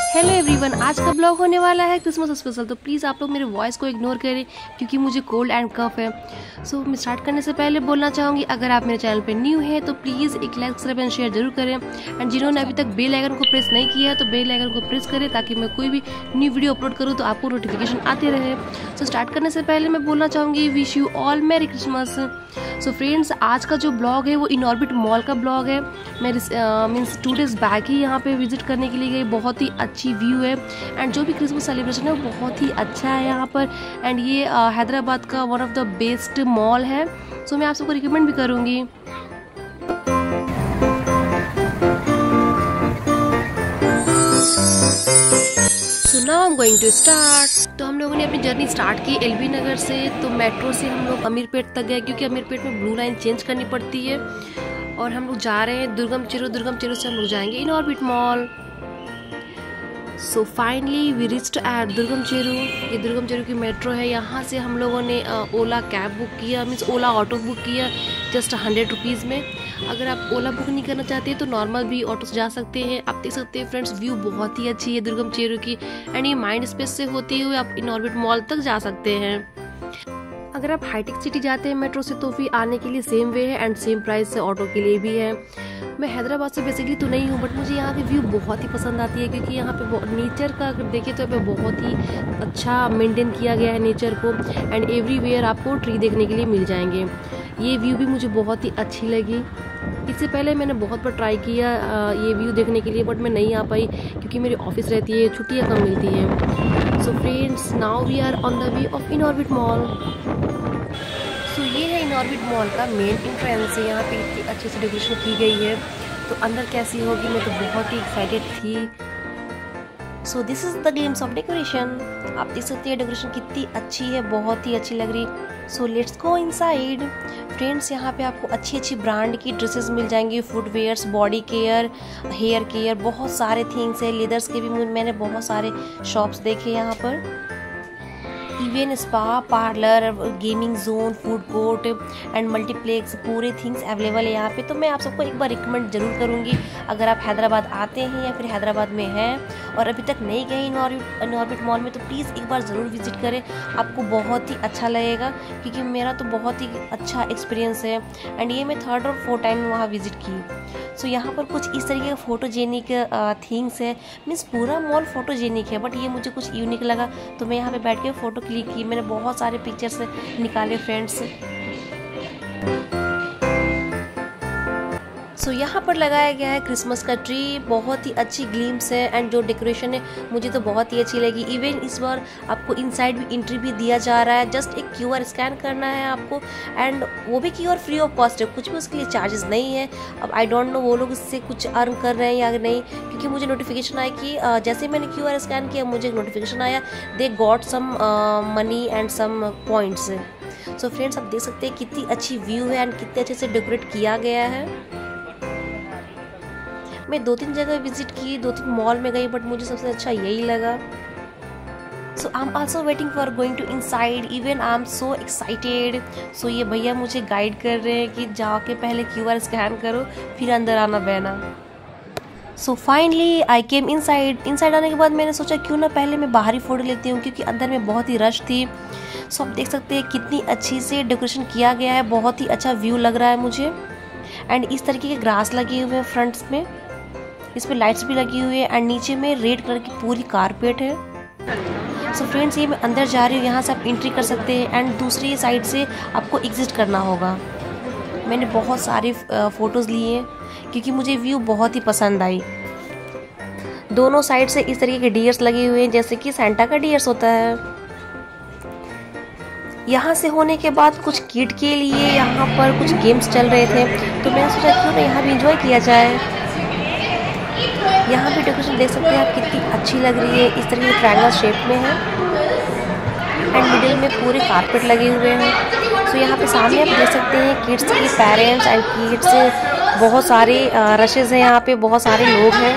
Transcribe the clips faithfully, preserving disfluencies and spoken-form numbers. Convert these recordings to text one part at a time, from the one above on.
Hello everyone, आज का blog होने वाला है क्रिसमस स्पेशल। तो प्लीज़ आप लोग मेरे वॉइस को इग्नोर करें क्योंकि मुझे कोल्ड एंड कफ है। सो so, मैं स्टार्ट करने से पहले बोलना चाहूँगी, अगर आप मेरे चैनल पे न्यू हैं तो प्लीज़ एक लाइक सब्सक्राइब एंड शेयर जरूर करें। एंड जिन्होंने अभी तक बेल आइकन को प्रेस नहीं किया है तो बेल आइकन को प्रेस करें ताकि मैं कोई भी न्यू वीडियो अपलोड करूँ तो आपको नोटिफिकेशन आते रहे। सो so, स्टार्ट करने से पहले मैं बोलना चाहूँगी wish you all merry Christmas. So friends, आज का जो ब्लॉग है वो इनऑर्बिट मॉल का ब्लॉग है। मैं मीन्स टू डेज बैक ही यहाँ पे विजिट करने के लिए गई। बहुत ही अच्छी व्यू है एंड जो भी क्रिसमस सेलिब्रेशन है वो बहुत ही अच्छा है यहाँ पर। एंड ये हैदराबाद का one of the best mall है। सो so, मैं आप सबको रिकमेंड भी करूँगी। So now I am going to start. तो हम लोगों ने अपनी जर्नी स्टार्ट की एलबी नगर से। तो मेट्रो से हम लोग अमीरपेट तक गए क्योंकि अमीरपेट में ब्लू लाइन चेंज करनी पड़ती है। और हम लोग जा रहे हैं दुर्गम चेरू। दुर्गम चेरू से हम लोग जाएंगे Inorbit mall. So finally we reached at Durgam Cheru. ये दुर्गम चेरू की मेट्रो है। यहाँ से हम लोगों ने ओला कैब बुक किया, मीन्स ओला ऑटो बुक किया जस्ट हंड्रेड रुपीज़ में। अगर आप ओला बुक नहीं करना चाहते तो नॉर्मल भी ऑटो से जा सकते हैं। आप देख सकते हैं फ्रेंड्स, व्यू बहुत ही अच्छी है दुर्गम चेरू की। एंड ये माइंड स्पेस से होते हुए आप इनऑर्बिट मॉल तक जा सकते हैं। अगर आप हाईटेक सिटी जाते हैं मेट्रो से तो फिर आने के लिए सेम वे है एंड सेम प्राइस से ऑटो के लिए भी है। मैं हैदराबाद से बेसिकली तो नहीं हूँ बट मुझे यहाँ की व्यू बहुत ही पसंद आती है क्योंकि यहाँ पे नेचर का अगर देखें तो यहाँ पे बहुत ही अच्छा मेंटेन किया गया है नेचर को। एंड एवरीवेयर आपको ट्री देखने के लिए मिल जाएंगे। ये व्यू भी मुझे बहुत ही अच्छी लगी। इससे पहले मैंने बहुत बार ट्राई किया ये व्यू देखने के लिए बट मैं नहीं आ पाई क्योंकि मेरी ऑफिस रहती है, छुट्टियाँ कम मिलती हैं। So friends, now we are on the way of Inorbit mall. So ये है इनऑर्बिट मॉल का मेन एंट्रेंस है। यहाँ पे इतनी अच्छे से डेकोरेशन की गई है तो अंदर कैसी होगी मैं तो बहुत ही एक्साइटेड थी। So this is the glimpse of decoration. आप देख सकते हैं डेकोरेशन कितनी अच्छी है, बहुत ही अच्छी लग रही। So let's go inside. Friends, यहाँ पे आपको अच्छी अच्छी ब्रांड की ड्रेसेस मिल जाएंगी, footwears, body care, hair care, बहुत सारे थिंग्स है। लेदर्स के भी मैंने बहुत सारे शॉप्स देखे यहाँ पर। Even spa, parlour, gaming zone, food court and multiplex, पूरे थिंग्स अवेलेबल है यहाँ पे। तो मैं आप सबको एक बार रिकमेंड जरूर करूँगी, अगर आप हैदराबाद आते हैं या फिर हैदराबाद में हैं और अभी तक नहीं गए इनऑर्बिट इनऑर्बिट मॉल में तो प्लीज़ एक बार ज़रूर विजिट करें। आपको बहुत ही अच्छा लगेगा क्योंकि मेरा तो बहुत ही अच्छा एक्सपीरियंस है। एंड ये मैं थर्ड और फोर्थ टाइम वहाँ विजिट की। सो so, यहाँ पर कुछ इस तरीके का फोटोजेनिक थिंग्स है, मीन्स पूरा मॉल फोटोजेनिक है बट ये मुझे कुछ यूनिक लगा तो मैं यहाँ पे बैठ के फ़ोटो क्लिक की। मैंने बहुत सारे पिक्चर्स निकाले फ्रेंड्स। सो so, यहाँ पर लगाया गया है क्रिसमस का ट्री। बहुत ही अच्छी ग्लिम्स है एंड जो डेकोरेशन है मुझे तो बहुत ही अच्छी लगी। इवन इस बार आपको इनसाइड भी एंट्री भी दिया जा रहा है। जस्ट एक क्यूआर स्कैन करना है आपको एंड वो भी क्यूआर फ्री ऑफ कॉस्ट है, कुछ भी उसके लिए चार्जेस नहीं है। अब आई डोंट नो वो लोग इससे कुछ अर्न कर रहे हैं या नहीं क्योंकि मुझे नोटिफिकेशन आया कि जैसे मैंने क्यूआर स्कैन किया मुझे एक नोटिफिकेशन आया, they got some money and some points. So friends, आप देख सकते हैं कितनी अच्छी व्यू है एंड कितने अच्छे से डेकोरेट किया गया है। मैं दो तीन जगह विजिट की, दो तीन मॉल में गई बट मुझे सबसे अच्छा यही लगा। So I am also waiting for going to inside. Even I am so excited. So ये भैया मुझे गाइड कर रहे हैं कि जाके पहले क्यूआर स्कैन करो फिर अंदर आना बहना। So finally I came inside. Inside आने के बाद मैंने सोचा क्यों ना पहले मैं बाहर ही फोटो लेती हूँ क्योंकि अंदर में बहुत ही रश थी। सो आप देख सकते हैं कितनी अच्छी से डेकोरेशन किया गया है, बहुत ही अच्छा व्यू लग रहा है मुझे। एंड इस तरीके के ग्रास लगे हुए हैं फ्रंट्स में, इस पे लाइट्स भी लगी हुई है एंड नीचे में रेड कलर की पूरी कारपेट है। सो so फ्रेंड्स, ये मैं अंदर जा रही हूँ, यहाँ से आप एंट्री कर सकते हैं एंड दूसरी साइड से आपको एग्जिट करना होगा। मैंने बहुत सारे फ़ोटोज़ लिए क्योंकि मुझे व्यू बहुत ही पसंद आई। दोनों साइड से इस तरीके के डियर्स लगे हुए हैं जैसे कि सेंटा का डियर्स होता है। यहाँ से होने के बाद कुछ किड के लिए यहाँ पर कुछ गेम्स चल रहे थे तो मैंने सोचा क्यों ना यहाँ भी इंजॉय किया जाए। यहाँ भी डेकोरेशन देख सकते हैं आप कितनी अच्छी लग रही है, इस तरह की ट्रायंगल शेप में है एंड मिडिल में पूरे कारपेट लगे हुए हैं। सो यहाँ पे सामने आप देख सकते हैं किड्स के पेरेंट्स एंड किड्स, बहुत सारे रशेज हैं यहाँ पे, बहुत सारे लोग हैं।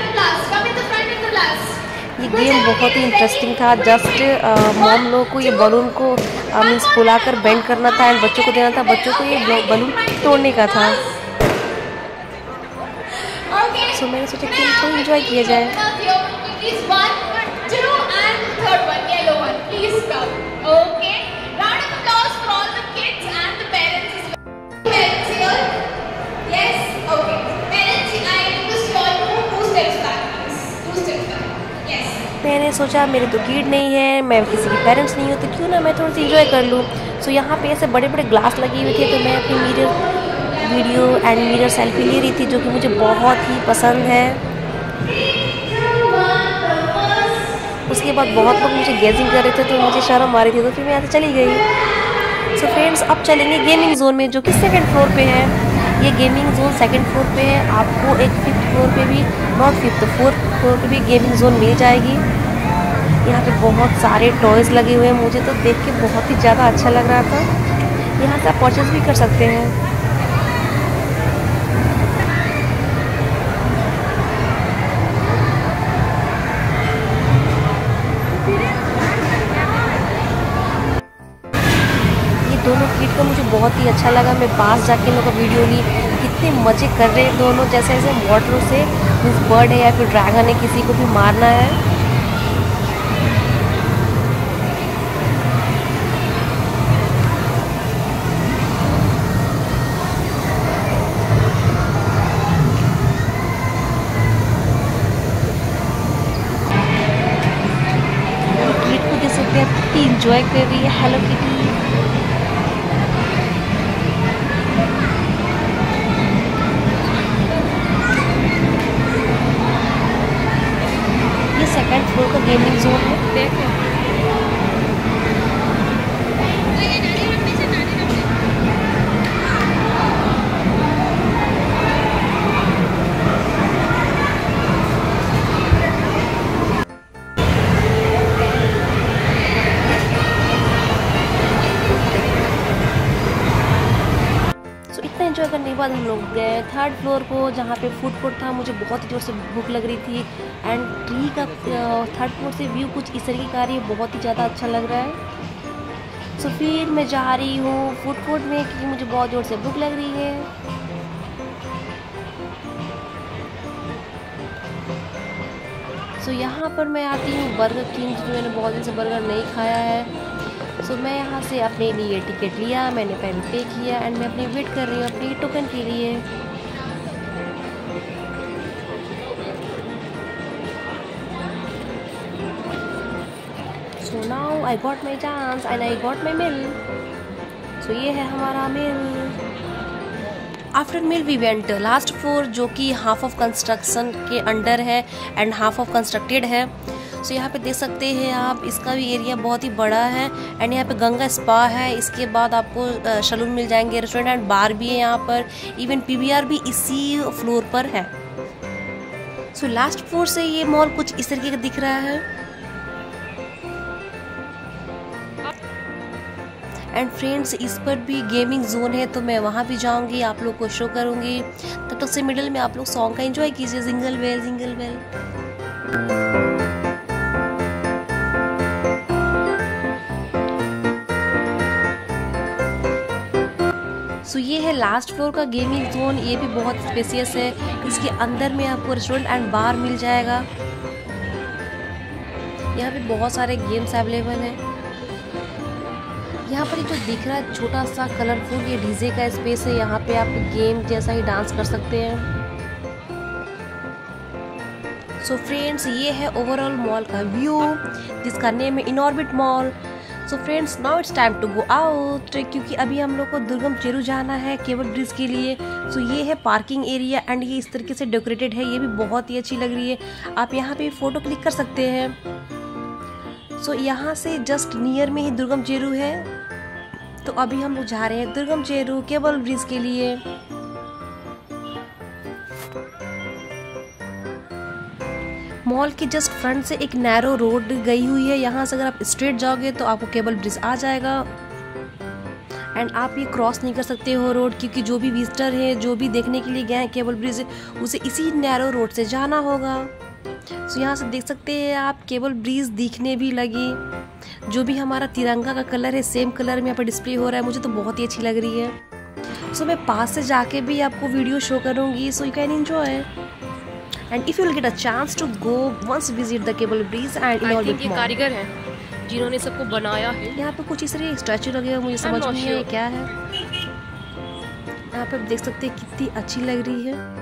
ये गेम बहुत ही इंटरेस्टिंग था। जस्ट मॉम लोग को ये बलून को मीन्स फुलाकर बेंड करना था एंड बच्चों को देना था, बच्चों को ये बलून तोड़ने का था। सो सो मैंने सोचा कि थोड़ा एंजॉय किया जाए। मैंने सोचा मेरे तो किड नहीं है, मैं किसी के पेरेंट्स नहीं हूँ, तो क्यों ना मैं थोड़ा सा एंजॉय कर लूँ। सो यहाँ पे ऐसे बड़े बड़े ग्लास लगे हुए थे, तो मैं अपनी mirror video and mirror selfie ले रही थी, जो कि मुझे बहुत ही पसंद है। उसके बाद बहुत लोग मुझे गेजिंग कर रहे थे, तो मुझे शर्म आ रही थी, तो फिर मैं यहाँ से चली गई। सो फ्रेंड्स, अब चलेंगे गेमिंग जोन में, जो कि सेकंड फ्लोर पे है। ये गेमिंग जोन सेकंड फ्लोर पे है। आपको एक फिफ्थ फ्लोर पे भी, नॉट फिफ्थ, फोर्थ फ्लोर पे भी गेमिंग जोन मिल जाएगी। यहाँ पे बहुत सारे टॉयज़ लगे हुए हैं, मुझे तो देख के बहुत ही ज़्यादा अच्छा लग रहा था। यहाँ से आप परचेज भी कर सकते हैं। ये दोनों किड का मुझे बहुत ही अच्छा लगा। मैं पास जाके इन लोगों का वीडियो ली, कितने मज़े कर रहे हैं दोनों। जैसे जैसे वाटर से मीन्स बर्ड है या फिर ड्रैगन है, किसी को भी मारना है। कितनी इंजॉय कर रही है हेलो किटी। ये सेकंड फ्लोर का गेमिंग जोन है। देखो एंजॉय करने के बाद हम लोग गए थर्ड फ्लोर को, जहाँ पे फूड कोर्ट था। मुझे बहुत ही जोर से भूख लग रही थी एंड ट्री का थर्ड फ्लोर से व्यू कुछ इस तरीके का आ रही है, बहुत ही ज़्यादा अच्छा लग रहा है। सो फिर मैं जा रही हूँ फूड कोर्ट में, क्योंकि मुझे बहुत जोर से भूख लग रही है। सो यहाँ पर मैं आती हूँ बर्गर किंग, जो मैंने बहुत दिन से बर्गर नहीं खाया है। सो so, मैं यहाँ से अपने लिए टिकट लिया, मैंने पहले पे किया एंड मैं अपनी वेट कर रही हूँ अपनी टोकन के लिए। So now I got my chance and I got my meal. सो ये है हमारा meal. After meal we went last floor, जो कि हाफ ऑफ कंस्ट्रक्शन के अंडर है एंड हाफ ऑफ कंस्ट्रक्टेड है। सो so, यहाँ पे देख सकते हैं आप, इसका भी एरिया बहुत ही बड़ा है एंड यहाँ पे गंगा स्पा है। इसके बाद आपको सैलून मिल जाएंगे, रेस्टोरेंट एंड बार भी है यहाँ पर, इवन पीवीआर भी इसी फ्लोर पर है। सो लास्ट फ्लोर से ये मॉल कुछ इस तरीके का दिख रहा है। एंड फ्रेंड्स, इस पर भी गेमिंग जोन है, तो मैं वहाँ भी जाऊँगी, आप लोग को शो करूँगी। तब तक से मिडिल में आप लोग सॉन्ग का एंजॉय कीजिए, jingle bell jingle bell. So so, ये है लास्ट फ्लोर का गेमिंग जोन। ये भी बहुत स्पेसियस है। इसके अंदर में आपको रेस्टोरेंट एंड बार मिल जाएगा। यहाँ पे बहुत सारे गेम्स अवेलेबल हैं। यहाँ पर जो दिख रहा है छोटा सा कलरफुल, ये डीजे का स्पेस है। यहाँ पे आप गेम जैसा ही डांस कर सकते हैं। सो so, फ्रेंड्स, ये है ओवरऑल मॉल का व्यू, जिसका नेम है Inorbit mall. So friends, now it's time to go out, क्योंकि अभी हम लोग को दुर्गम चेरू जाना है केबल ब्रिज के लिए। सो so, ये है पार्किंग एरिया एंड ये इस तरीके से डेकोरेटेड है, ये भी बहुत ही अच्छी लग रही है। आप यहाँ पे फ़ोटो क्लिक कर सकते हैं। सो so, यहाँ से जस्ट नियर में ही दुर्गम चेरू है। तो अभी हम लोग जा रहे हैं दुर्गम चेरू केबल ब्रिज के लिए। मॉल के जस्ट फ्रंट से एक नैरो रोड गई हुई है। यहाँ से अगर आप स्ट्रेट जाओगे तो आपको केबल ब्रिज आ जाएगा एंड आप ये क्रॉस नहीं कर सकते हो रोड, क्योंकि जो भी विजिटर है, जो भी देखने के लिए गए हैं केबल ब्रिज, उसे इसी नैरो रोड से जाना होगा। सो यहाँ से देख सकते हैं आप, केबल ब्रिज दिखने भी लगी। जो भी हमारा तिरंगा का कलर है, सेम कलर में यहाँ पर डिस्प्ले हो रहा है। मुझे तो बहुत ही अच्छी लग रही है। सो मैं पास से जाके भी आपको वीडियो शो करूँगी, so you can enjoy. And if you will get a chance to go once visit the cable bridge and Inorbit mall. कारीगर हैं जिन्होंने सबको बनाया है। यहाँ पे कुछ इस तरह स्टैचू लगे हुए, मुझे समझ नहीं है क्या है। यहाँ पे आप देख सकते हैं कितनी अच्छी लग रही है।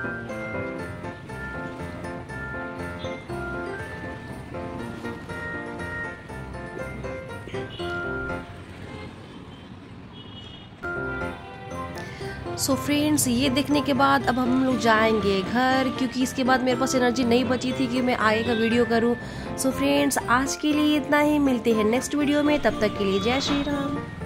सो so फ्रेंड्स, ये देखने के बाद अब हम लोग जाएंगे घर, क्योंकि इसके बाद मेरे पास एनर्जी नहीं बची थी कि मैं आगे का वीडियो करूं। सो so फ्रेंड्स, आज के लिए इतना ही, मिलते हैं नेक्स्ट वीडियो में, तब तक के लिए जय श्री राम।